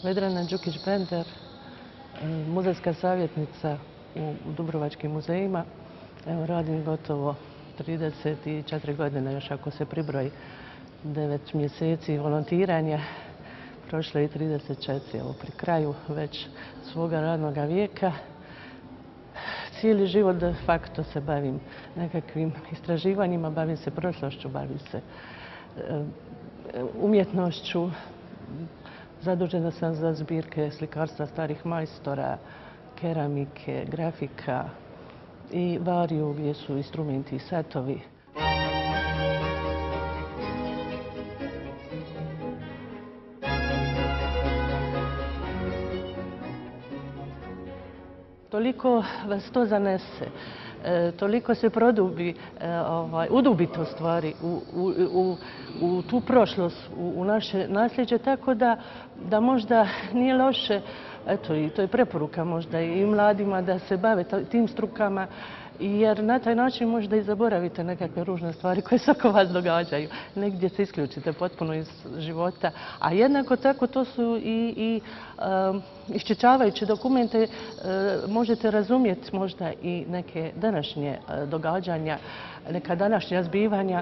Vedrana Đukić-Bender, muzejska savjetnica u Dubrovačkim muzejima. Evo, radim gotovo 34 godine, još ako se pribroji 9 mjeseci volontiranja. Prošlo je i 34, evo pri kraju već svoga radnog vijeka. Cijeli život de facto se bavim nekakvim istraživanjima, bavim se prošlošću, bavim se umjetnošću. Zadužena sam za zbirke slikarstva starih majstora, keramike, grafika i variju gdje su instrumenti i satovi. Toliko vas to zanese, toliko se produbi, udubite u stvari u tu prošlost, u naše nasljeđe, tako da možda nije loše, eto i to je preporuka možda i mladima da se bave tim strukama, jer na taj način možda i zaboravite nekakve ružne stvari koje se oko vas događaju. Negdje se isključite potpuno iz života, a jednako tako to su i iščitavajući dokumente možete razumjeti možda i neke današnje događanja, neka današnja zbivanja,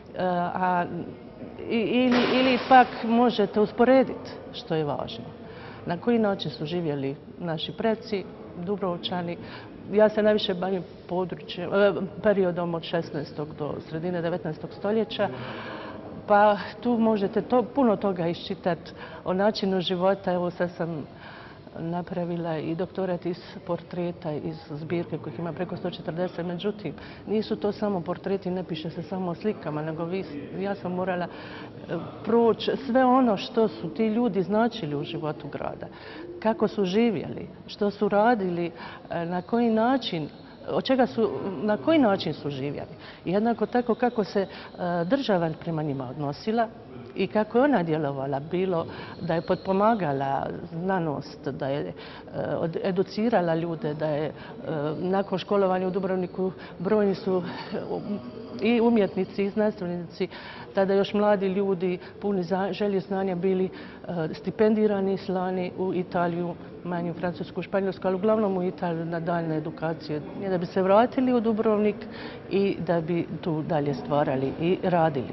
ili pak možete usporediti što je važno. Na koji način su živjeli naši preci, Dubrovčani. Ja se najviše bavim periodom od 16. do sredine 19. stoljeća, pa tu možete puno toga iščitati o načinu života. Evo sad sam napravila i doktorat iz portreta, iz zbirke kojih ima preko 140. Međutim, nisu to samo portreti, ne piše se samo o slikama, nego ja sam morala proći sve ono što su ti ljudi značili u životu grada. Kako su živjeli, što su radili, na koji način, na koji način su živjeli. Jednako tako kako se država prema njima odnosila i kako je ona djelovala, bilo da je potpomagala znanost, da je educirala ljude, da je nakon školovanja u Dubrovniku brojni su i umjetnici i znanstvenici, tada još mladi ljudi puni želje znanja bili stipendirani i slani u Italiju, manje u Francusku, Španjolsku, ali uglavnom u Italiju na daljne edukacije, da bi se vratili u Dubrovnik i da bi tu dalje stvarali i radili.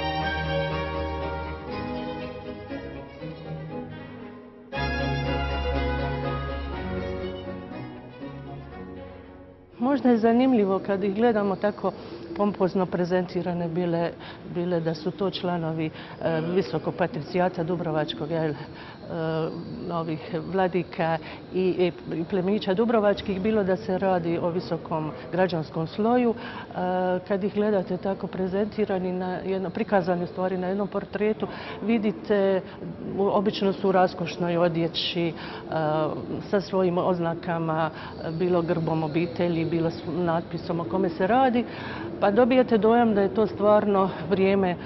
Možda je zanimljivo kad ih gledamo tako pompozno prezentirane bile da su to članovi visokog patricijata Dubrovačkog, ovih vladika i plemića dubrovačkih, bilo da se radi o visokom građanskom sloju. Kad ih gledate tako prezentirani, prikazani u stvari na jednom portretu, vidite, obično su u raskošnoj odjeći, sa svojim oznakama, bilo grbom obitelji, bilo natpisom o kome se radi, pa dobijete dojam da je to stvarno vrijeme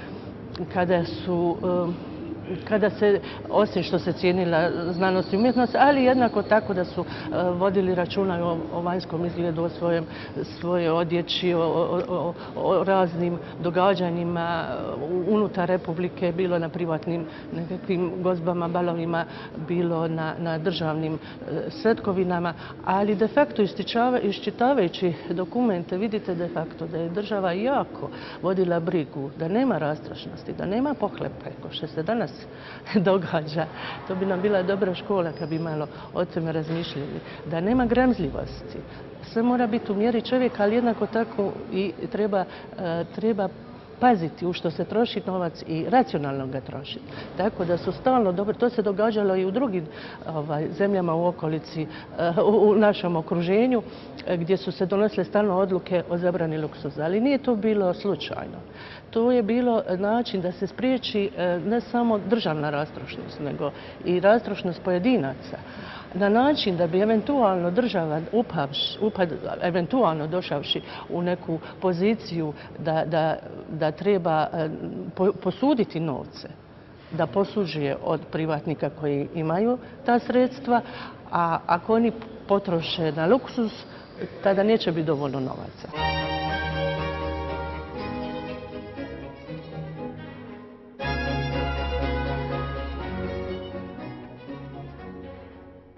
kada se, osim što se cijenila znanost i umjetnost, ali jednako tako da su vodili računa o vanjskom izgledu, o svojoj odjeći, o raznim događanjima unutar Republike, bilo na privatnim nekakvim gozbama, balovima, bilo na državnim svetkovinama, ali de facto iščitavajući dokumente vidite de facto da je država jako vodila brigu, da nema rastrošnosti, da nema pohlepe, kao što se danas događa. To bi nam bila dobra škola kad bi malo o tome razmišljali. Da nema gramzljivosti. Sve mora biti u mjeri čovjeka, ali jednako tako i treba paziti u što se troši novac i racionalno ga trošiti. Tako da su stalno dobro. To se događalo i u drugim zemljama u okolici, u našem okruženju, gdje su se donosile stalno odluke o zabrani luksuza. Ali nije to bilo slučajno. To je bilo način da se spriječi ne samo državna rastrošnost, nego i rastrošnost pojedinaca. Na način da bi eventualno država, eventualno došavši u neku poziciju da treba posuditi novce, da posuđuje od privatnika koji imaju ta sredstva, a ako oni potroše na luksuz, tada neće biti dovoljno novaca.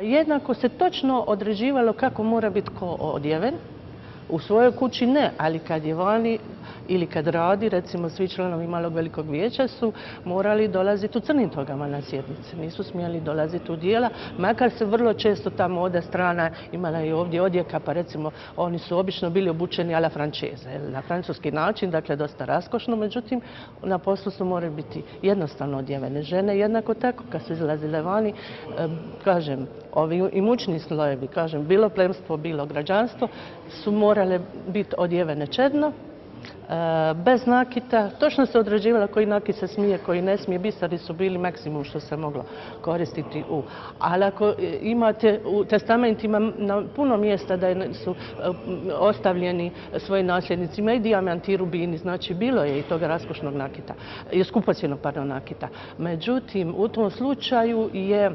Jednako se točno određivalo kako mora biti ko odjeven. U svojoj kući ne, ali kad je vani ili kad radi, recimo svi članovi Malog velikog vijeća su morali dolaziti u crnim togama na sjednice. Nisu smjeli dolaziti u dijela, makar se vrlo često ta moda strana imala i ovdje odjeka, pa recimo oni su obično bili obučeni alla francese, na francuski način, dakle dosta raskošno, međutim na poslu su morali biti jednostavno odjevene žene. Jednako tako kad su izlazile vani, kažem, ovi imućni slojevi, kažem, bilo plemstvo, bilo građanstvo, su morale biti odjevene čedno, bez nakita. Točno se određivalo koji nakit se smije, koji ne smije. Biseri su bili maksimum što se moglo koristiti Ali ako imate u testamentima na puno mjesta da su ostavljeni svojim nasljednicima i dijamanti i rubini, znači bilo je i toga raskošnog nakita, i skupocjenog, nakita. Međutim, u tom slučaju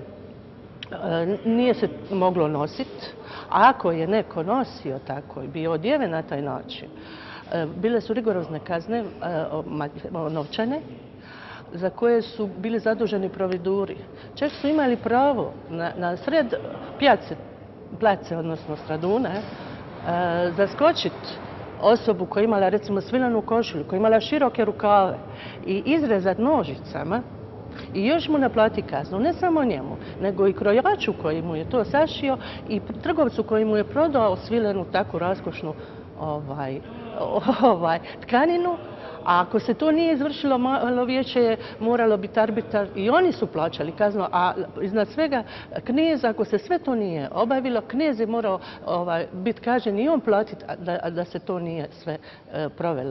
nije se moglo nositi. Ako je neko nosio tako i bio odjeven na taj način, bile su rigorozne kazne novčane za koje su bili zaduženi providuri. Čak su imali pravo na sred place, odnosno stradune, zaskočiti osobu koja je imala recimo svilanu košulju, koja je imala široke rukave i izrezati nožicama i još mu naplati kaznu. Ne samo njemu, nego i krojaču koji mu je to sašio i trgovcu koji mu je prodao svilenu takvu raskošnu tkaninu. A ako se to nije izvršilo, Malo vijeće je moralo biti arbitar i oni su plaćali kaznu, a iznad svega knez, ako se sve to nije obavilo, knez je morao biti kažnjen i on platiti da se to nije sve provelo.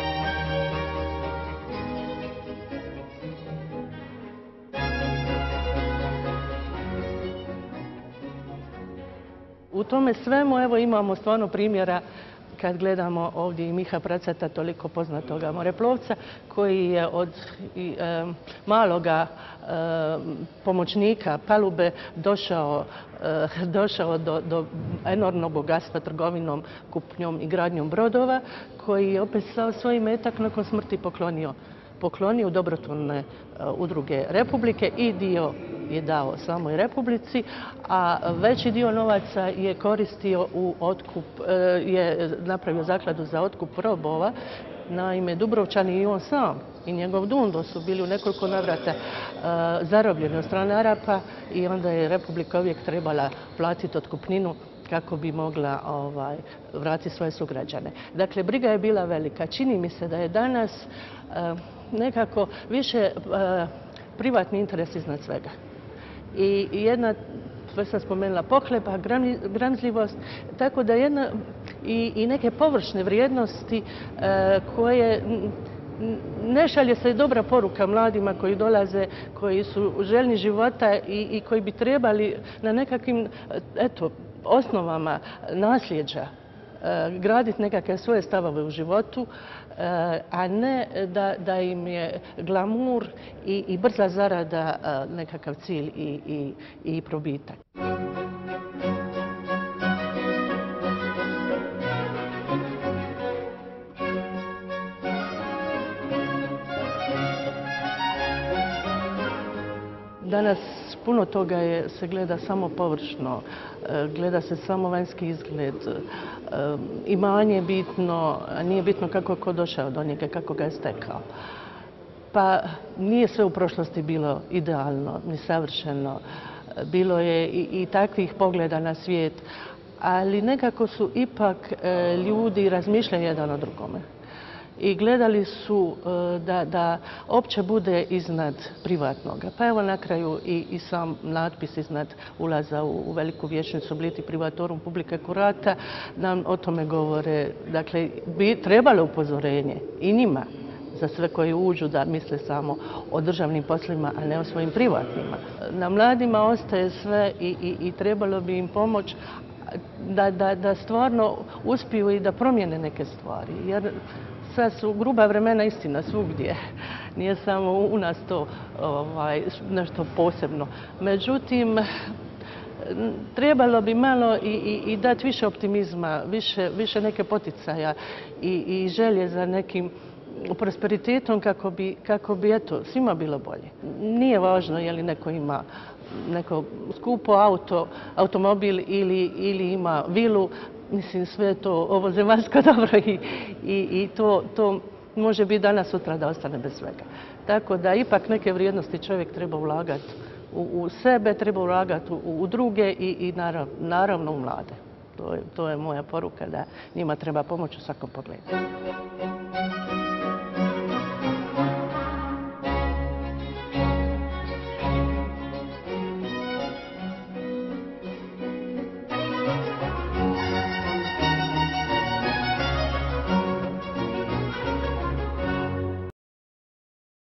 U tome svemu evo imamo stvarno primjera kad gledamo ovdje i Miha Pracata, toliko poznatoga moreplovca, koji je od maloga pomoćnika palube došao do enormnog bogatstva trgovinom, kupnjom i gradnjom brodova, koji je opet svoj imetak nakon smrti poklonio u dobrotvorne udruge Republike i dio je dao samoj Republici, a veći dio novaca je koristio u otkup, je napravio zakladu za otkup robova. Naime, Dubrovčani i on sam i njegov Dundo su bili u nekoliko navrata zarobljeni od strane Arapa i onda je Republika uvijek trebala platiti otkupninu kako bi mogla vratiti svoje sugrađane. Dakle, briga je bila velika. Čini mi se da je danas nekako više privatni interes iznad svega. I jedna, što sam spomenula, pohlepa, gramzljivost, tako da i neke površne vrijednosti koje ne šalje se dobra poruka mladima koji dolaze, koji su željni života i koji bi trebali na nekakvim osnovama nasljeđa graditi nekakve svoje stavove u životu, a ne da im je glamur i brza zarada nekakav cilj i probitak. Danas puno toga se gleda samo površno, gleda se samo vanjski izgled. Imanje je bitno, a nije bitno kako je ko došao do njega, kako ga je stekao. Pa nije sve u prošlosti bilo idealno, ni savršeno. Bilo je i takvih pogleda na svijet, ali nekako su ipak ljudi razmišljali jedan o drugome. I gledali su da opće bude iznad privatnoga. Pa evo na kraju i sam natpis iznad ulaza u veliku vijećnicu Bliti Privatorum Publicae Curata nam o tome govore. Dakle, bi trebalo upozorenje i njima za sve koji uđu da misle samo o državnim poslovima, a ne o svojim privatnima. Na mladima ostaje sve i trebalo bi im pomoći da stvarno uspiju i da promijene neke stvari. Jer sad su gruba vremena istina svugdje. Nije samo u nas to nešto posebno. Međutim, trebalo bi malo i dati više optimizma, više neke poticaja i želje za nekim prosperitetom kako bi eto, svima bilo bolje. Nije važno je li neko ima neko skupo automobil ili ima vilu. Mislim, sve je to ovo zemaljsko dobro i to može biti danas, sutra da ostane bez svega. Tako da ipak neke vrijednosti čovjek treba ulagati u sebe, treba ulagati u druge i naravno u mlade. To je moja poruka da njima treba pomoći u svakom pogledu.